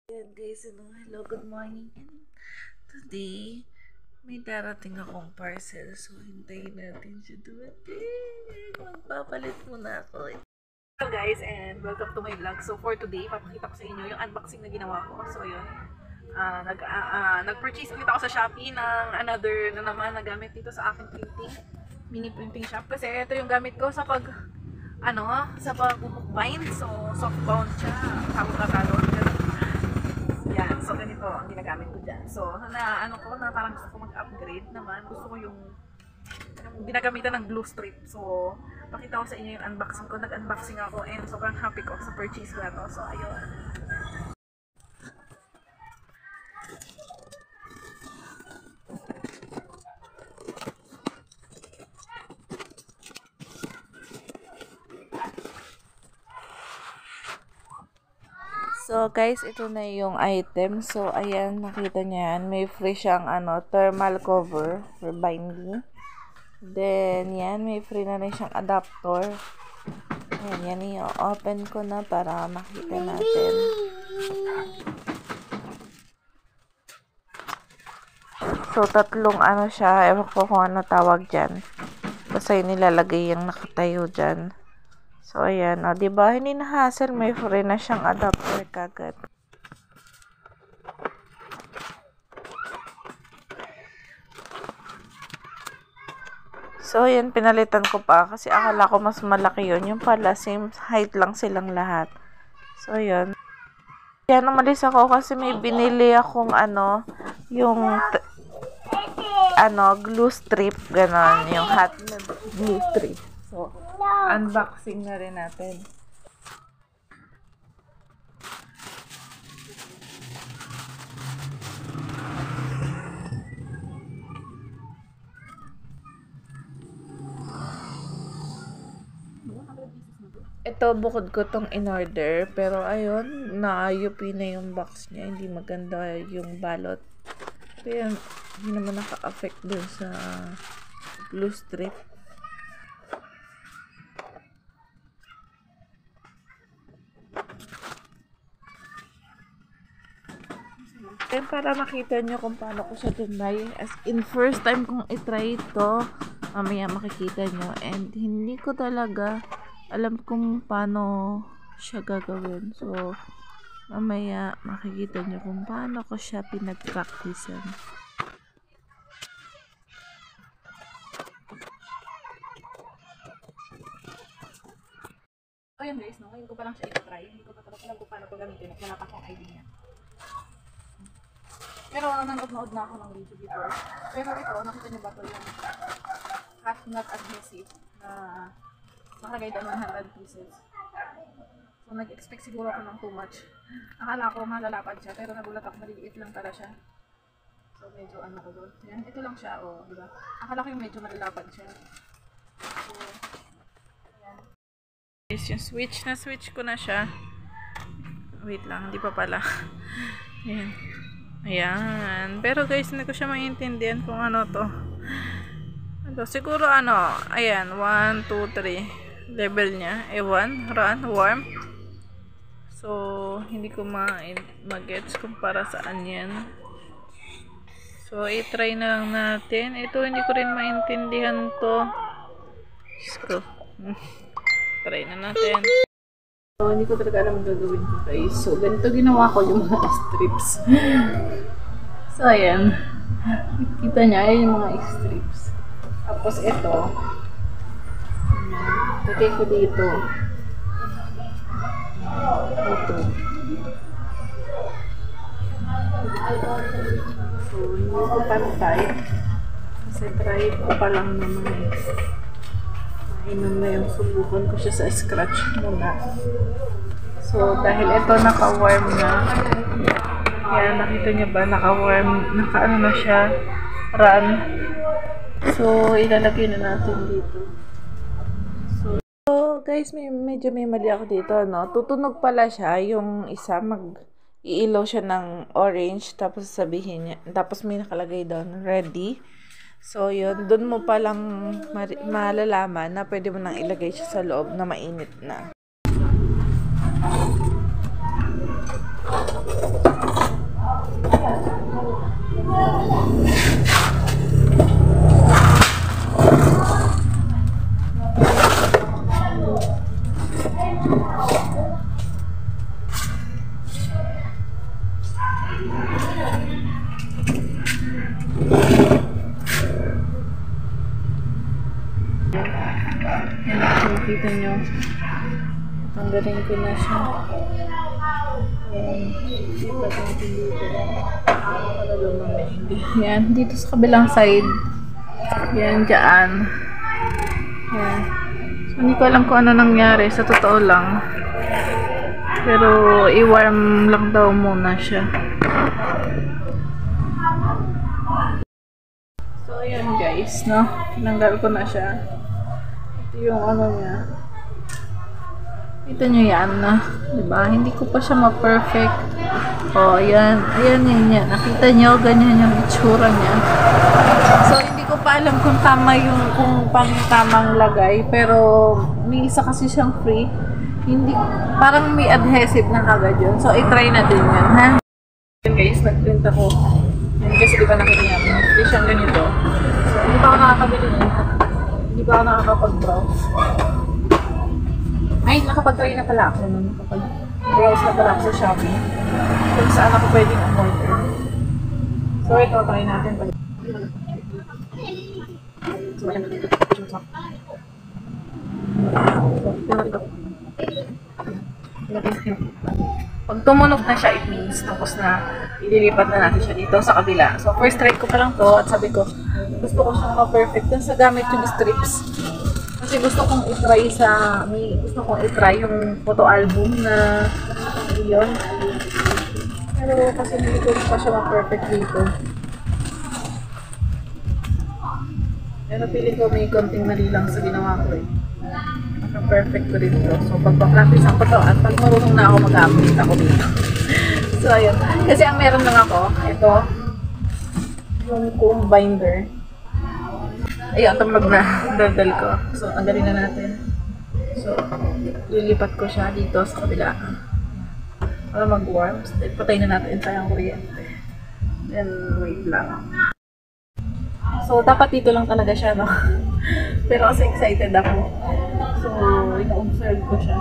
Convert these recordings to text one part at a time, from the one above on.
Ayan guys, hello, good morning. And today, may darating akong parcel. So, hintayin natin siya dumating. Magpapalit muna ako. Hello guys, and welcome to my vlog. So, for today, papakita ko sa inyo yung unboxing na ginawa ko. So, yun. Nag-purchase ulit ako sa Shopee ng another na naman na gamit dito sa aking printing. Mini printing shop. Kasi ito yung gamit ko sa pagbubukbind. So, soft bound siya. Tawag-tatalon. Yan. So, ganito ang ginagamit ko dyan. So, parang gusto ko mag-upgrade naman. Gusto ko yung ginagamitan ng glue strip. So, pakita ko sa inyo yung unboxing ko. Nag-unboxing ako and sobrang happy ko sa purchase ko na to. So, ayun. So guys, ito na yung item. So ayan, nakita niyo yan. May free siyang thermal cover for binding. Then yan, may free na rin siyang adapter. Ayan, yan i-open ko na para makita natin. So tatlong siya, ewan ko kung ano tawag dyan. Basta yung nilalagay yung nakatayo dyan. So, ayan. O, diba? Hindi na hassle. May free na siyang adapter kagad. So, ayan. Pinalitan ko pa. Kasi akala ko mas malaki yun. Yung pala, same height lang silang lahat. So, ayan. Yan, umalis ako kasi may binili akong yung glue strip. Ganon. Yung hot glue strip. So, unboxing na rin natin. Ito, bukod ko tong in-order. Pero, ayun, na-UP na yung box niya. Hindi maganda yung balot. Kaya, hindi naman naka-affect dun sa glue strip. And para makita nyo kung paano ko siya tinry. As in, first time kong itry ito. Mamaya makikita nyo. And hindi ko talaga alam kung paano siya gagawin. So, mamaya makikita nyo kung paano ko siya pinag-practicean. So, yan guys, no? Ngayon ko pa lang siya i-try. Hindi ko pa talaga alam kung paano ko gamitin. Wala pa akong idea. Pero nanood na ako ng video before. Pero ito, nakita niyo ba ito yung half nut adhesive na nakalagay doon 100 pieces. So nag-expect siguro ako ng too much. Akala ko malalapad siya, pero nagulat ako, maliliit lang pala siya. So medyo ko doon. Yan, ito lang siya, diba? Akala ko yung medyo malalapad siya. So, ayan. Yes, yung switch ko na siya. Wait lang, hindi pa pala. Ayan. Ayan. Pero guys, hindi ko siya maintindihan kung ano to. Siguro ayan, 1, 2, 3. Level niya. Ewan, run, warm. So, hindi ko mag-gets kung para saan yan. So, i-try na lang natin. Ito, hindi ko rin maintindihan to. Diyos ko. Try na natin. So, hindi ko talaga alam ang gagawin ko guys. So, ganito ginawa ko yung mga strips. So, ayan. Kita niya, ayan yung mga strips. Tapos, ito. Lagay ko dito. Ito. So, hindi ko pantay. Kasi try ko pa lang naman. Mainom na yung subukan ko siya sa scratch muna. So, dahil ito naka-warm na. Yan, nakita niyo ba? Naka-warm. Na siya. Run. So, ilalagay na natin dito. So, guys, medyo may mali ako dito, no? Tutunog pala siya. Yung isa, iilaw siya ng orange. Tapos sabihin niya. Tapos may nakalagay doon, ready. So, yun. Doon mo palang malalaman na pwede mo nang ilagay siya sa loob na mainit na. Kita nyo. Tanggalin ko na siya. Lipat natin dito. Yan, dito sa kabilang side. Yan, dyan. Yan. So, hindi ko alam kung ano nangyari. Sa totoo lang. Pero, i-warm lang daw muna siya. So, ayan guys, no? Tinanggal ko na siya. Ito yung ano niya. Ito nyo yan, no? Diba? Hindi ko pa siya ma-perfect. O, ayan. Ayan yun yan. Nakita nyo, ganyan yung itsura niya. So, hindi ko pa alam kung tama yung, kung tamang lagay. Pero, may isa kasi siyang free. Hindi, parang may adhesive na kagad yun. So, i-try natin yan, ha? Ayan guys, nag-print ako. Yan, kasi di ba nakita niya, free siyang ganito. So, hindi pa ako nakakabili niya. Hindi pa ako nakakapag-browse. Ay, nakapag-try na pala ako. Nakapag-browse na pala ako sa Shopee. Kung saan ako pwedeng umorder. So, ito, try natin. So, ayan. Pag tumunog na siya, it means tapos na ililipat na natin siya dito sa kabila. So, first try ko pa lang to at sabi ko, gusto ko siyang ma-perfect dun sa gamit yung strips. Kasi gusto kong i-try yung photo album na yun. Pero kasi hindi ko pa siya ma-perfect dito. Pero pili ko may konting mali lang sa ginawa ko eh. Perfect ko dito. So, pagpa-practice ako to at pag marunong na ako mag-update ako dito. So, ayun. Kasi ang meron lang ako, ito, yung comb binder. Ayun, tumag na. Daldal ko. So, tanggalin na natin. So, lilipat ko siya dito sa kabila. Para mag-warm. So, patay na natin sayang kuryente. Then, wait lang. So, dapat dito lang talaga siya, no? Pero kasi excited ako. So, ina-observe ko siya.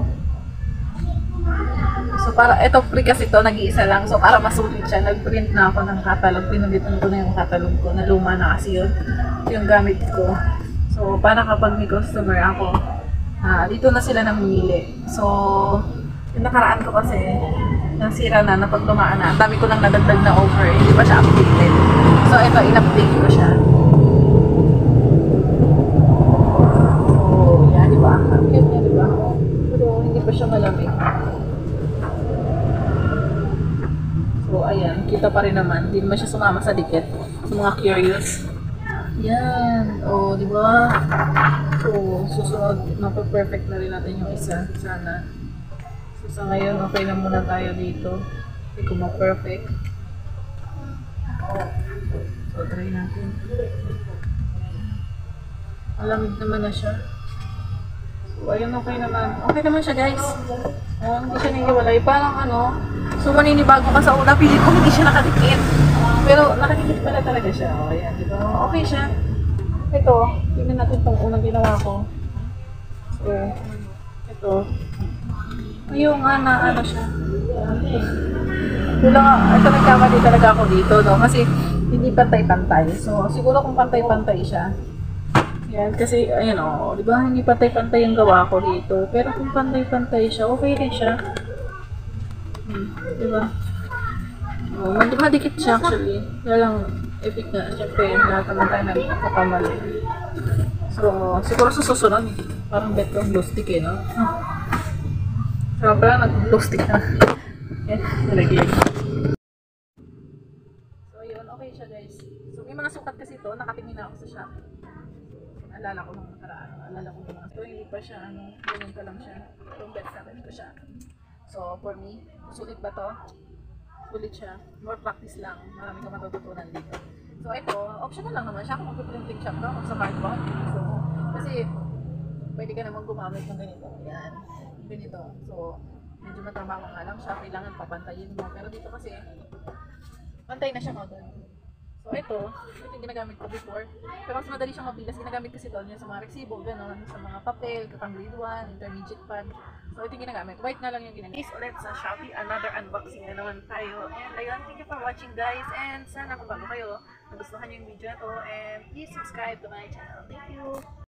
So, para, ito free kasi ito, nag-iisa lang. So, para masulit siya, nag-print na ako ng catalog. Pinulitan ko na yung catalog ko, na luma na kasi yun. Yung gamit ko. So, para kapag may customer ako, dito na sila namimili. So, yung nakaraan ko kasi, nasira na, napag lumaan na. Dami ko nang nadagdag na over, hindi pa siya updated. So, ito, in-update ko siya. So, yan, di ba? Ang cute niya, di ba? Pero, hindi pa siya malamig. So, ayan, kita pa rin naman. Hindi naman siya sumama sa dikit. Sa mga curious. Yan. O, di ba? So, susunod, mapa-perfect na rin natin yung isa. Sana. So, sa ngayon, okay na muna tayo dito. Hindi ko ma-perfect. So, try natin. Malamig naman na siya. So, ayun, okay naman. Okay naman siya, guys. Hindi siya nangiwalay. Parang ano, so maninibago ka sa una, pilit ko hindi siya nakadikit. Pero nakadikit pala talaga siya. O, ayan, di ba? Okay siya. Ito, tingnan natin itong unang ginawa ko. So, ito. Ayun nga na, ano siya. Ito nagkamali talaga ako dito, no? Kasi hindi pantay-pantay. So, siguro kung pantay-pantay siya. Yan, kasi, ayun o, di ba? Hindi pantay-pantay yung gawa ko dito. Pero kung pantay-pantay siya, okay rin siya. Di ba? Madikit siya actually. Kaya lang, epic na. Siyempre, lahat naman tayo nagkakamali. So, siguro sa susunod, parang bet ko glow stick eh, no? So, parang nag-glow stick na. Yan, nalaglag. So, yun, okay siya guys. So, may mga sukat kasi ito, nakatingin na ako sa shop. Alala ko nung nakaraan. Alala ko nung ito, hindi pa siya, ganyan pa lang siya. Yung bet sa ko siya. So, for me, sulit ba to? Sulit siya. More practice lang. Marami ka matututunan dito. So, ito, optional lang naman siya kung mag-printing shop ka, kung sa cardboard. So, kasi, pwede ka naman gumamit ng ganito. Yan. Ganito. So, medyo matrabaho nga lang siya. Kailangan papantayin mo. Pero dito kasi, pantay na siya agad. So, ito yung ginagamit ko before. Pero mas madali siyang mabilas. Ginagamit kasi doon yung sa mga resibo, gano'n, sa mga papel, katang grade 1, intermediate pad. So, ito yung ginagamit. White na lang yung ginagamit. Please ulit sa Shopee, another unboxing na naman tayo. And ayun, thank you for watching guys. And sana kung bago kayo, nagustuhan yung video na to. And please subscribe to my channel. Thank you!